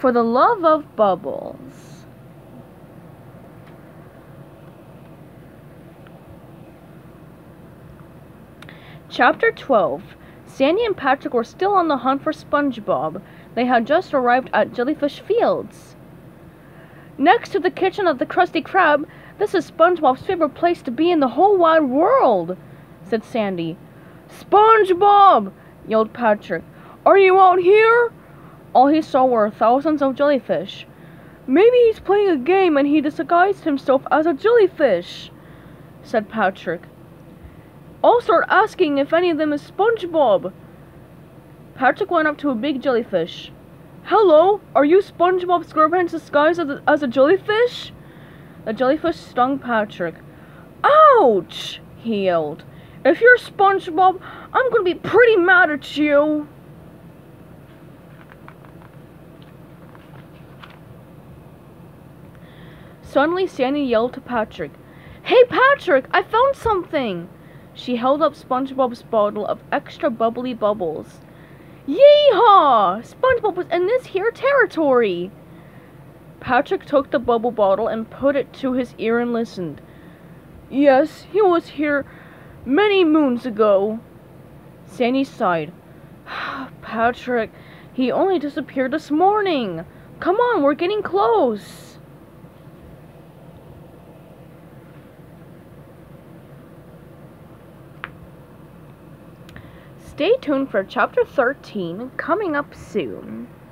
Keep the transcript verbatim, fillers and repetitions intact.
For the love of bubbles. Chapter twelve. Sandy and Patrick were still on the hunt for SpongeBob. They had just arrived at Jellyfish Fields. Next to the kitchen of the Krusty Krab, this is SpongeBob's favorite place to be in the whole wide world, said Sandy. SpongeBob! Yelled Patrick. Are you out here? All he saw were thousands of jellyfish. Maybe he's playing a game and he disguised himself as a jellyfish, said Patrick. I'll start asking if any of them is SpongeBob. Patrick went up to a big jellyfish. Hello, are you SpongeBob SquarePants disguised as a, as a jellyfish? The jellyfish stung Patrick. Ouch! He yelled. If you're SpongeBob, I'm gonna be pretty mad at you. Suddenly, Sandy yelled to Patrick, Hey Patrick, I found something! She held up SpongeBob's bottle of extra bubbly bubbles. Yeehaw! SpongeBob was in this here territory! Patrick took the bubble bottle and put it to his ear and listened. Yes, he was here many moons ago. Sandy sighed. Patrick, he only disappeared this morning. Come on, we're getting close. Stay tuned for chapter thirteen, coming up soon.